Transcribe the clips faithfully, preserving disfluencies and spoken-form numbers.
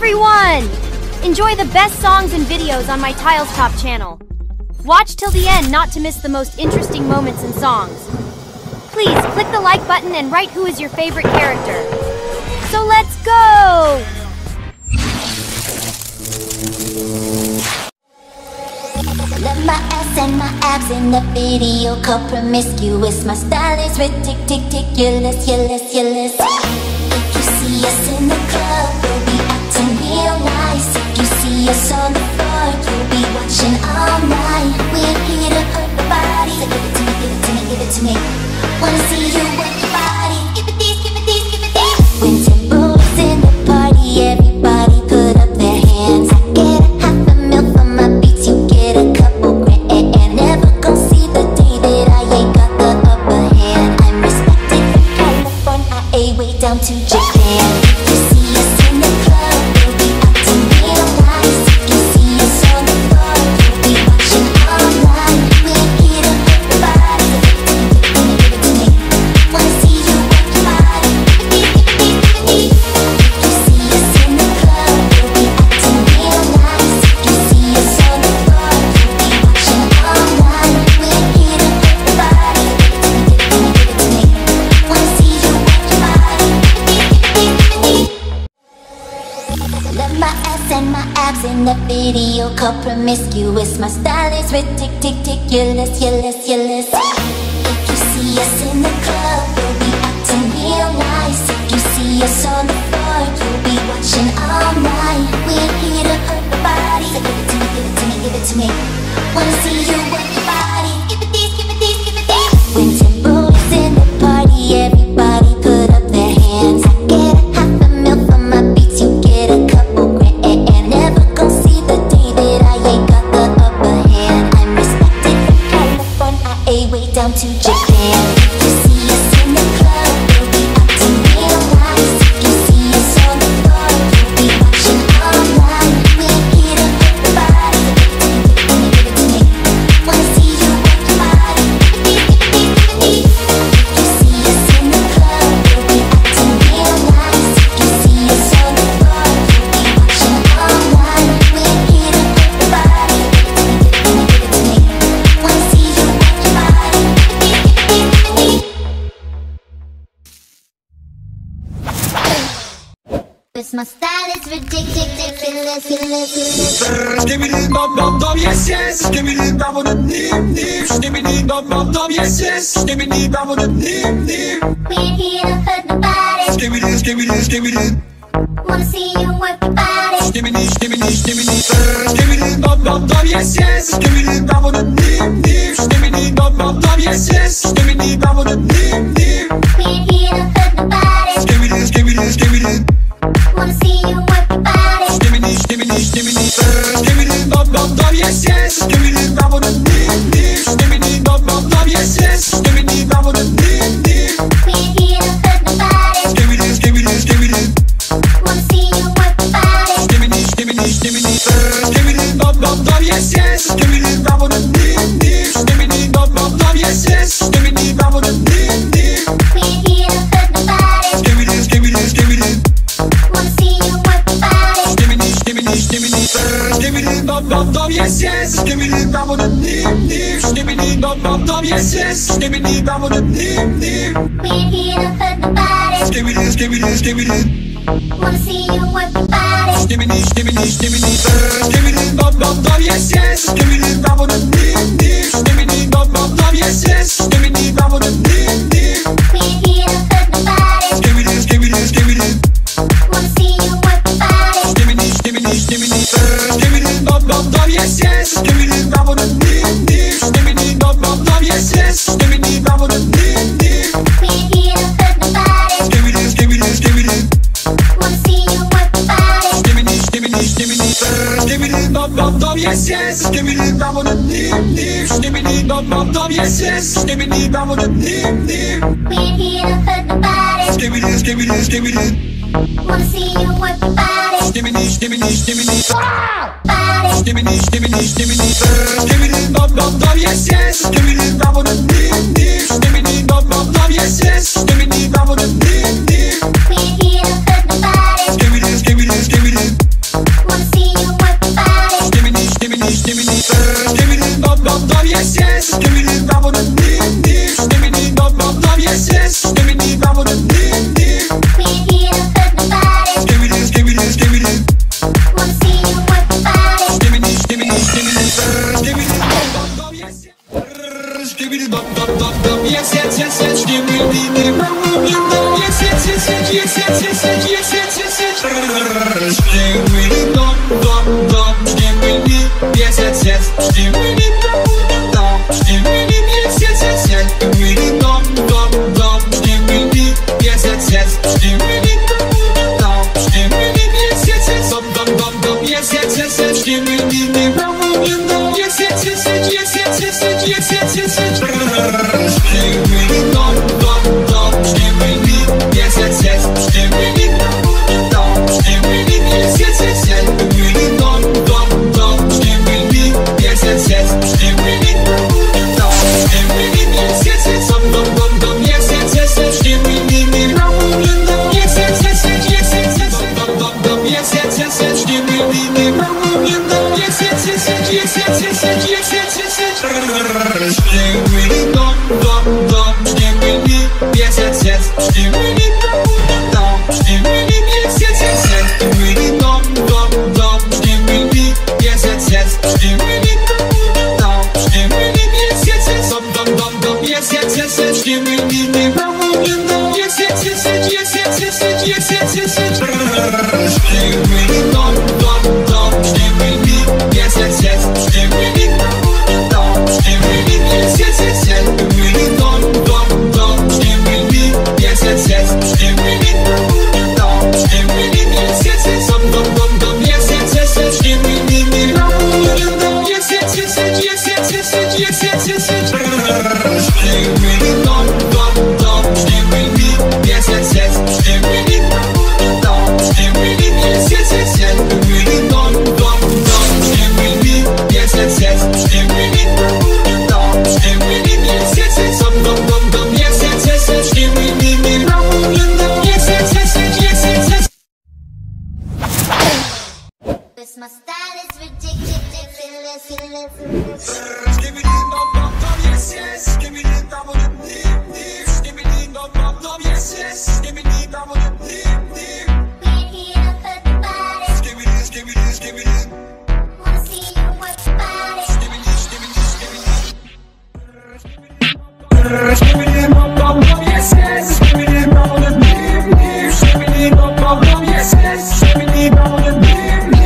everyone! Enjoy the best songs and videos on my Tiles Top channel. Watch till the end not to miss the most interesting moments and songs. Please click the like button and write who is your favorite character. So let's go! Love my ass and my abs in the video called Promiscuous. My style is ridiculous, ridiculous, ridiculous. If you see us in the club, we'll be acting real nice. If you see us on the floor, you'll be watching all night. We're here to hurt the body, so give it to me, give it to me, give it to me. Wanna see you work your body. Give it these, give it these, give it these. When Timbo's in the party, everybody put up their hands. I get a half a mil for my beats, you get a couple grand. Never gon' see the day that I ain't got the upper hand. I'm respected from California, A way down to Japan. If you see us in the club, we'll be acting real nice. If you see us on the floor, you'll be watching all night. We're here to hurt the body, so give it to me, give it to me, give it to me. Wanna see you work your body. Give it these, give it these, give it these. If you see us in the club, we'll be acting real nice. If you see us on the floor, you'll be watching all night. We're here to hurt the body. Give it to me, give it to me, give it to me. Wanna see you work your body. Give it these, give it these, give it these. Love my ass and my abs in the video called Promiscuous. My style is ridiculous, ridiculous, ridiculous. If you see us in the club, we'll be acting real nice. If you see us on the floor, you'll be watching all night. We're here to hurt the body, so give it to me, give it to me, give it to me. Wanna see you work your body. Give it these, give it these, give it these. When Timbo's in the party, everybody put up their hands. I get a half a mil for my beats, you get a couple grand. Never gon' see the day that I ain't got the upper hand. I'm respected from California, A way down to Japan. If you see us in the club, we'll be acting real nice. If you see us on the floor, you'll be watching all night. We're here to hurt the body, so give it to me, give it to me, give it to me. Wanna see you work your body. Give it these, give it these, give it these. If you see us in the club, we'll be acting real nice. If you see us on the floor, you'll be watching all night. We're here to hurt the body. Give it to me, give it to me, give it to me. Wanna see you work your body. Give it these, give it these, give it these. Cause my style is ridiculous, ridiculous, ridiculous. Give me the bum bum bum, yes yes. Give me the bum bum nim nim. Give me the bum bum bum, yes yes. Give me the bum bum nim nim. We're here to hurt the body. Give me this, give me this, give me this. Wanna see you work your body. Give me this, give me this, give me this. Give me the bum bum bum, yes yes. Give me the bum bum nim nim. Give me the bum bum bum, yes yes. Give me the bum bum nim nim. We're here to hurt the body. Give me this, give me this, give me this. Wanna see you work your body. Give me this, give me this, give me this. Give me the bum bum bum, yes yes. Give me the bum bum nim nim. Give me the bum bum bum, yes yes. Give me the bum bum nim nim. We're here to hurt the body. Give me this, give me this, give me this. Wanna see you work your body. Give me this, give me this, give me this. Give me the bum bum bum, yes yes. Give me the bum bum nim nim. Give me the bum bum bum, yes yes. Give me the bum bum nim nim. We're here to hurt the body. Give me this, give me this, give me this. Wanna see you work your body. Give me this, give me this, give me this. Give me the bum bum bum, yes yes. Give me the bum bum nim nim. Give me the bum bum bum, yes yes. Give me the bum bum nim nim. We're here to hurt the body. Give me this, give me this, give me this. Wanna see you work your body. Give me this, give me this, give me this. Give me the bum bum bum, yes yes. Give me the bum bum nim nim. Give me the bum bum bum, yes yes. Give me the bum bum nim nim. We're here to hurt the body. Give me this, give me this, give me this. Wanna see you work your body. Give me this, give me this, give me this. Give me the bum bum bum, yes yes. Give me the bum bum nim nim. Give me the bum bum bum, yes yes. Give me the bum bum nim nim. We're here to hurt the body. Give me this, give me this, give me this. Wanna see you work your body. Give me this, give me this, give me this. Give me the bum bum bum, yes yes. Give me the bum bum nim nim. Give me the bum bum bum, yes yes. Give me the bum bum nim nim. We're here to hurt the body. Give me this, give me this, give me this. Wanna see you work your body. Give me this, give me this, give me this. Body. Give me this, give me this, give me this. Give me the bum bum bum, yes yes. Give me the bum bum nim nim. Give me the bum bum bum, yes yes. Give me the bum bum nim nim. We're here to hurt the body. Give me this, give me this, give me this. skibbity bubble dip dip dip. We ain't here to hurt nobody. Skibbity skibbity skibbity. Wanna see you work your body. Skibbity skibbity skibbity. Skibbity bop bop bop yes. Skibbity bop bop bop bop yes yes yes yes. Skibbity dip yes yes yes yes yes yes yes yes yes yes yes. Skibbity bop bop bop. Skibbity yes yes yes. Skibbity bop bop. Skibbity yes yes yes yes. Skibbity bop bop bop. Skibbity yes yes yes. Skibbity bop bop. Skibbity yes yes yes. Bop bop bop bop yes yes yes yes. Skibbity dip yes yes yes yes yes yes yes yes yes yes yes. Skibbity bop bop bop. Skibbity yes yes yes. Skibbity bop bop. Skibbity yes yes yes yes. Skibbity bop bop bop. Skibbity yes yes yes. Skibbity bop bop. Skibbity yes yes yes. Bop bop bop bop yes yes yes yes. Skibbity bop yes yes yes yes yes yes yes. Bop bop bop yes yes yes yes. Skibbity bop yes yes yes yes yes yes yes yes yes yes yes. Skibbity bop bop bop. Skibbity yes yes yes. Skibbity bop bop. Skibbity yes yes yes yes. Skibbity bop bop bop. Skibbity yes yes yes. Skibbity bop bop. Skibbity yes yes yes. Bop bop bop bop yes yes yes yes. Skibbity bop yes yes yes yes yes yes yes yes yes yes yes. Skibbity bop bop bop. Skibbity yes yes yes. Skibbity bop bop. Skibbity yes yes yes yes. Skibbity bop bop bop. Skibbity yes yes yes. Skibbity bop bop. Skibbity yes yes yes. Bop bop bop bop yes yes yes yes. Skibbity bop yes yes yes yes yes yes yes yes yes yes yes. Skibbity bop bop bop. Skibbity yes yes yes. Skibbity bop bop. Skibbity yes yes yes yes. Skibbity bop bop bop. Skibbity yes yes yes. Skibbity bop bop. Skibbity yes yes yes. Bop bop bop bop yes yes yes yes. Skibbity bop yes yes yes yes yes yes yes. This my style is ridiculous, ridiculous, ridiculous. Skibbity bop bop bop yes yes. Skibbity bubble dip dip dip. Skibbity bop bop bop yes yes. Skibbity bubble dip dip dip. We ain't here to hurt nobody. Skibbity skibbity skibbity. Wanna see you work your body. Skibbity skibbity skibbity. Skibbity bop bop bop yes yes. Skibbity bubble dip dip dip. Skibbity bop bop bop yes yes. Skibbity bubble dip dip dip.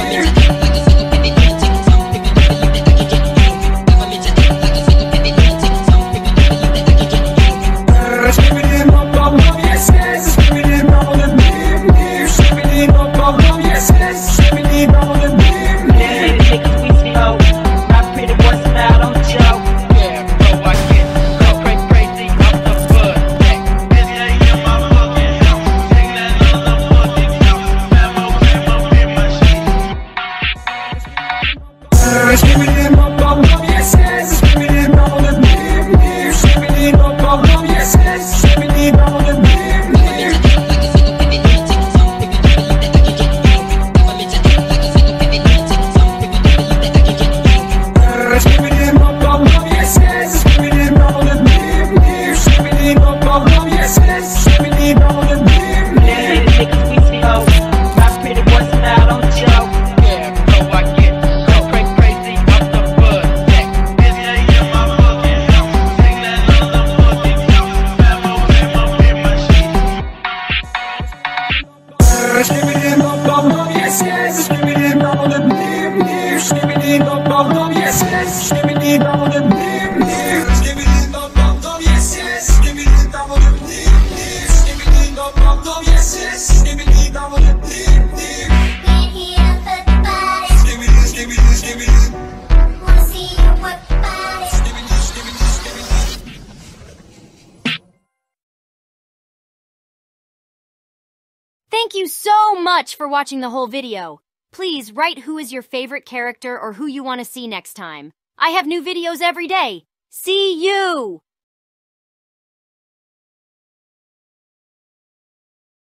Skibbity bop bop bop yes yes. Skibbity bubble dip dip dip. Skibbity bop bop bop yes yes. Skibbity bubble dip dip dip. Niggas squeeze me out. Not pretty boys and I don't joke. Yeah, bro, I get go crazy, crazy off the foot. Yeah, this day in my fucking house. Sing that little fucking house. Memo, memo, in my shit. Skibbity bop bop bop yes yes. Skibbity bubble dip dip dip. Skibbity bop bop bop yes yes. Skibbity bubble dip dip dip. Skibbity bop bop bop yes yes. Skibbity bubble dip dip dip. Skibbity bop bop bop yes yes. Skibbity bubble dip dip dip. Niggas squeeze me out. Not pretty boys and I don't joke. Yeah, bro, I get go crazy, crazy off the foot. Yeah, this day in my fucking house. Sing that little fucking house. Memo, memo, in my shit. Skibbity bop bop bop yes yes. Skibbity bubble dip dip dip. Skibbity bop bop bop yes yes. Skibbity bubble dip dip dip. Skibbity bop bop bop yes yes. Skibbity bubble dip dip dip. Skibbity bop bop bop yes yes. Skibbity bubble dip dip dip. We ain't here to hurt nobody. Skibbity skibbity skibbity. Wanna see you work your body. Skibbity skibbity skibbity. Thank you so much for watching the whole video. Please write who is your favorite character or who you want to see next time. I have new videos every day. See you!